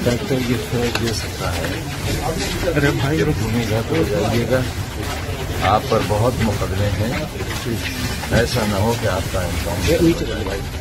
Inspector ये threat दे सकता है, अरे भाई घूमेगा तो जाइएगा, आप पर बहुत मुकदमे हैं, ऐसा न हो कि आपका एनकाउंटर।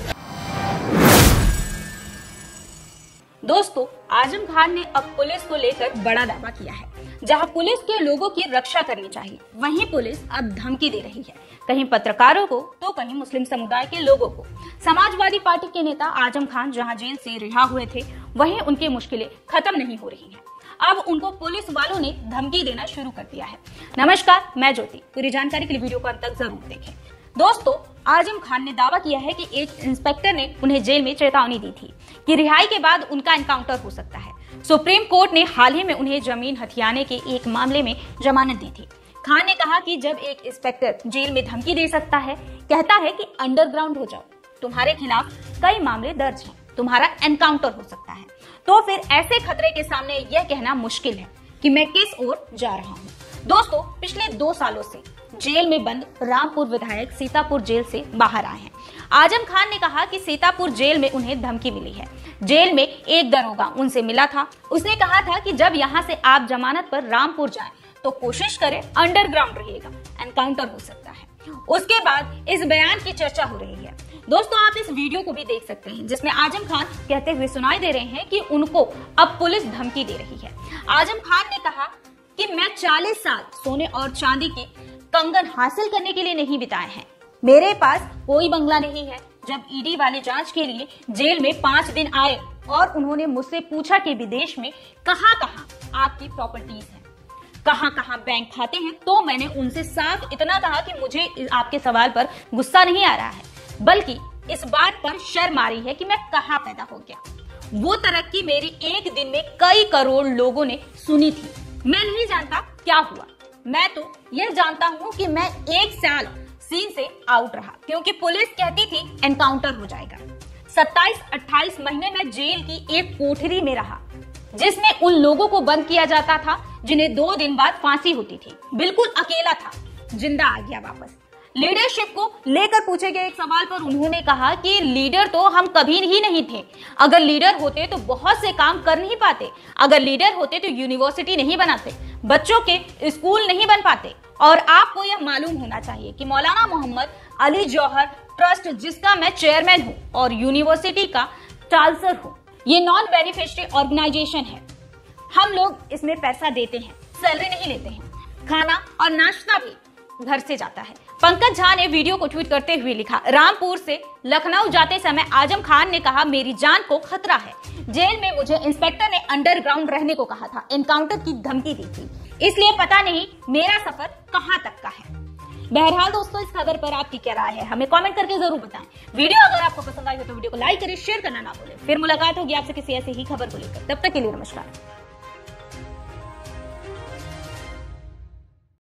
दोस्तों, आजम खान ने अब पुलिस को लेकर बड़ा दावा किया है। जहां पुलिस के लोगों की रक्षा करनी चाहिए, वहीं पुलिस अब धमकी दे रही है, कहीं पत्रकारों को तो कहीं मुस्लिम समुदाय के लोगों को। समाजवादी पार्टी के नेता आजम खान जहां जेल से रिहा हुए थे, वहीं उनकी मुश्किलें खत्म नहीं हो रही हैं। अब उनको पुलिस वालों ने धमकी देना शुरू कर दिया है। नमस्कार, मैं ज्योति। पूरी जानकारी के लिए वीडियो को अंत तक जरूर देखें। दोस्तों, आजम खान ने दावा किया है कि एक इंस्पेक्टर ने उन्हें जेल में चेतावनी दी थी कि रिहाई के बाद उनका एनकाउंटर हो सकता है। सुप्रीम कोर्ट ने हाल ही में उन्हें जमीन हथियाने के एक मामले में जमानत दी थी। खान ने कहा कि जब एक इंस्पेक्टर जेल में धमकी दे सकता है, कहता है कि अंडरग्राउंड हो जाओ, तुम्हारे खिलाफ कई मामले दर्ज हैं, तुम्हारा एनकाउंटर हो सकता है, तो फिर ऐसे खतरे के सामने यह कहना मुश्किल है कि मैं किस ओर जा रहा हूँ। दोस्तों, पिछले 2 सालों से जेल में बंद रामपुर विधायक सीतापुर जेल से बाहर आए हैं। आजम खान ने कहा कि सीतापुर जेल में उन्हें धमकी मिली है। जेल में एक दरोगा उनसे मिला था। उसने कहा था कि जब यहाँ से आप जमानत पर रामपुर जाएं, तो कोशिश करें अंडरग्राउंड रहिएगा, एनकाउंटर हो सकता है। उसके बाद इस बयान की चर्चा हो रही है। दोस्तों, आप इस वीडियो को भी देख सकते हैं, जिसमें आजम खान कहते हुए सुनाई दे रहे हैं कि उनको अब पुलिस धमकी दे रही है। आजम खान ने कहा कि मैं 40 साल सोने और चांदी के कंगन हासिल करने के लिए नहीं बिताए हैं। मेरे पास कोई बंगला नहीं है। जब ईडी वाले जांच के लिए जेल में 5 दिन आए और उन्होंने मुझसे पूछा कि विदेश में कहां-कहां आपकी प्रॉपर्टीज हैं, कहां-कहां बैंक खाते हैं, तो मैंने उनसे साफ इतना कहा कि मुझे आपके सवाल पर गुस्सा नहीं आ रहा है, बल्कि इस बात पर शर्म आ रही है कि मैं कहां पैदा हो गया। वो तरक्की मेरी एक दिन में कई करोड़ लोगों ने सुनी थी। मैं नहीं जानता क्या हुआ। मैं तो यह जानता हूं कि मैं 1 साल सीन से आउट रहा, क्योंकि पुलिस कहती थी एनकाउंटर हो जाएगा। 27-28 महीने में जेल की एक कोठरी में रहा, जिसमें उन लोगों को बंद किया जाता था जिन्हें 2 दिन बाद फांसी होती थी। बिल्कुल अकेला था, जिंदा आ गया वापस। लीडरशिप को लेकर पूछे गए एक सवाल पर उन्होंने कहा कि लीडर तो हम कभी ही नहीं थे। अगर लीडर होते तो बहुत से काम कर नहीं पाते। अगर लीडर होते तो यूनिवर्सिटी नहीं बनाते, बच्चों के स्कूल नहीं बन पाते। और आपको यह मालूम होना चाहिए कि मौलाना मोहम्मद अली जौहर ट्रस्ट, जिसका मैं चेयरमैन हूँ और यूनिवर्सिटी का चांसलर हूँ, ये नॉन बेनिफिशियरी ऑर्गेनाइजेशन है। हम लोग इसमें पैसा देते हैं, सैलरी नहीं लेते हैं। खाना और नाश्ता भी घर से जाता है। पंकज झा ने वीडियो को ट्वीट करते हुए लिखा, रामपुर से लखनऊ जाते समय आजम खान ने कहा मेरी जान को खतरा है। जेल में मुझे इंस्पेक्टर ने अंडरग्राउंड रहने को कहा था, एनकाउंटर की धमकी दी थी, इसलिए पता नहीं मेरा सफर कहां तक का है। बहरहाल दोस्तों, इस खबर पर आपकी क्या राय है, हमें कमेंट करके जरूर बताएं। वीडियो अगर आपको पसंद आई हो तो वीडियो को लाइक करें, शेयर करना ना भूलें। फिर मुलाकात होगी आपसे किसी ऐसी ही खबर को लेकर। तब तक के लिए नमस्कार।